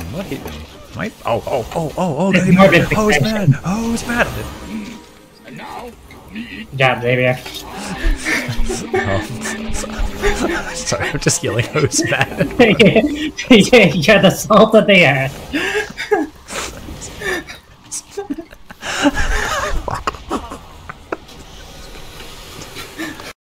What he might? Oh! He's mad! Oh, he's mad! Yeah, baby. Sorry, I'm just yelling. Oh, he's mad! You're the salt of the earth.